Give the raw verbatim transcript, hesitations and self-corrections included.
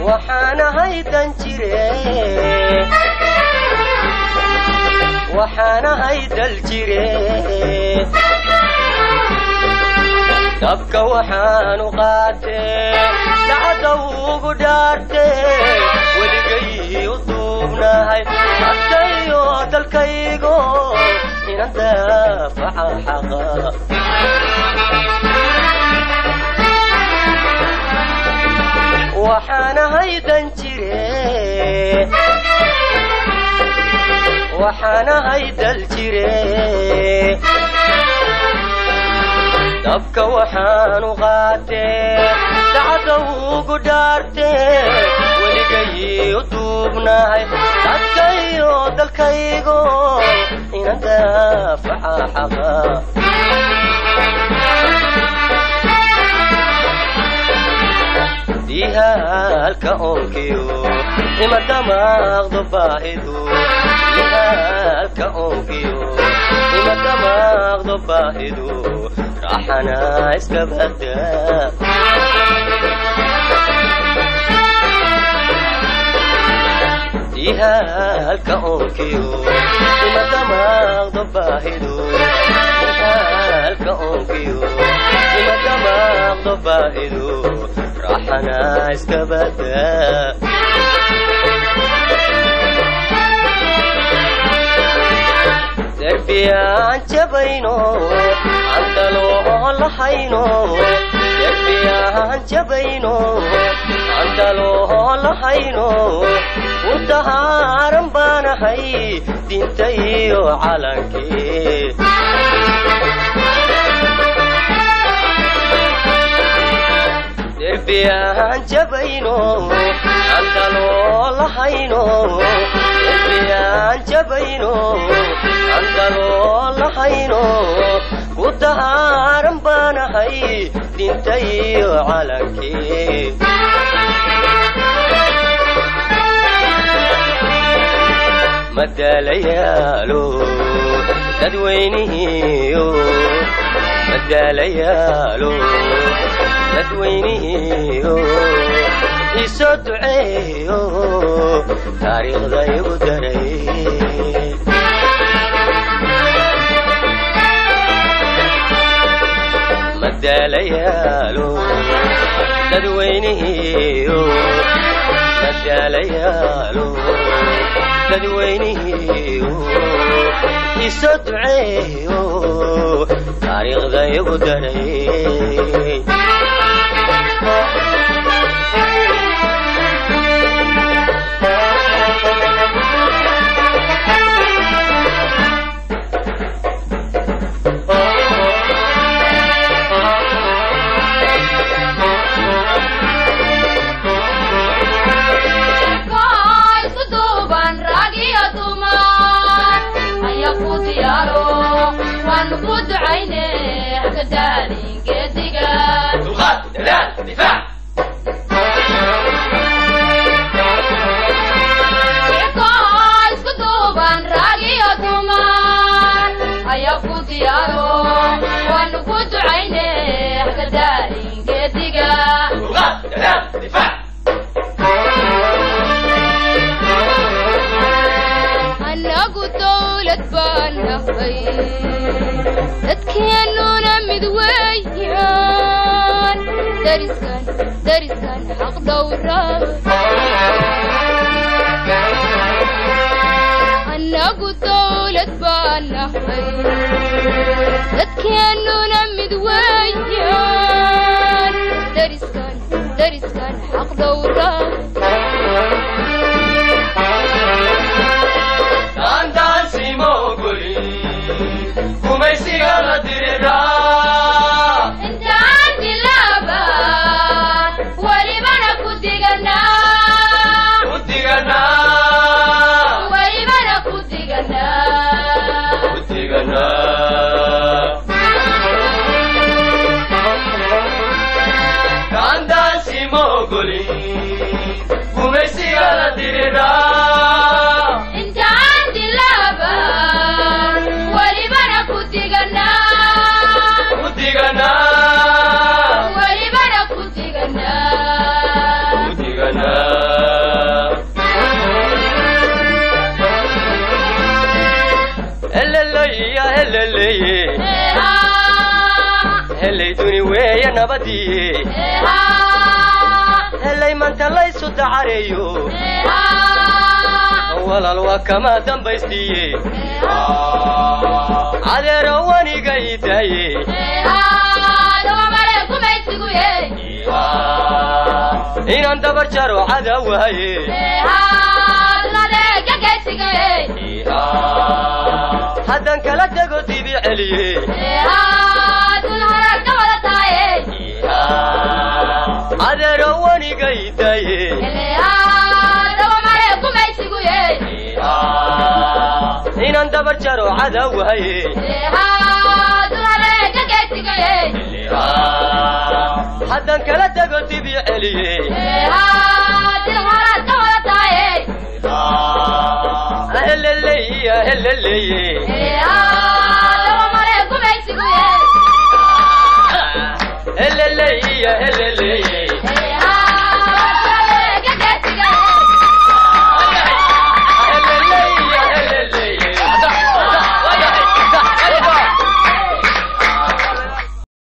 waxaan ahay danjire waxaan ahay daljire dabka waxaan u qaatee sacada ugu dhaartee weligay u duubnahay dadkayo dalkaygo inaan daafaca xaqa waxaan ahay danjire waxaan ahay daljire dabka waxaan u qaatee sacada ugu dhaartee weligay u duubnahay dadkayo dalkaygo inaan daafaca xaqa halka onkiyo ima damaaqdo baahidu halka onkiyo ima damaaqdo baahidu raaxana iska badaa halka onkiyo ima damaaqdo baahidu halka onkiyo ima damaaqdo baahidu راحنا اسكبدا دربيان جبينو عندلو لحينو دربيان جبينو عندلو لحينو وتهارم بانحي دينتيو علنكي دربيان جبينو عندلو لحينو دربيان جبينو عندلو لحينو ودهارم بانحي دينتيو علنكي مدى ليالو تدوينيو مدى ليالو تدوينيو يسدعيو تاريخ ذا يقدري مدى ليالو تدوينيو مدى ليالو تدوينيو يسدعيو تاريخ ذا يقدري ونقود عينيه كدالين قدقا تغاد دلال دفاع يقال كتوبا راقية تمان أيقو ديارو ونقود عينيه كدالين قدقا تغاد دلال دفاع أنا قد دولة بانهوي dadkeenuna mid weeyaan dariskan dariskan xaq dhowraa annagu dawlad baan nahay dadkeenuna mid weeyaan dariskan dariskan xaq dhowraa dandan simogoli kumaysiga la dirira inta andi laba walibana ku digana ku digana walibana ku digana ku digana dandan simogoli kumaysiga la dirira walibana ku digana ku digana هلي دوني ويا نبدي هلي ما انت ليس دعريو ولا الوكما دنبيستي على رواني قيتاي إن أنت برشر عدوهاي حدا كلا تقوتي بعلي هذا رواني قيتاي إن أنت برشر عدوهاي حدا كلا تقوتي بعلي هل اللي هل اللي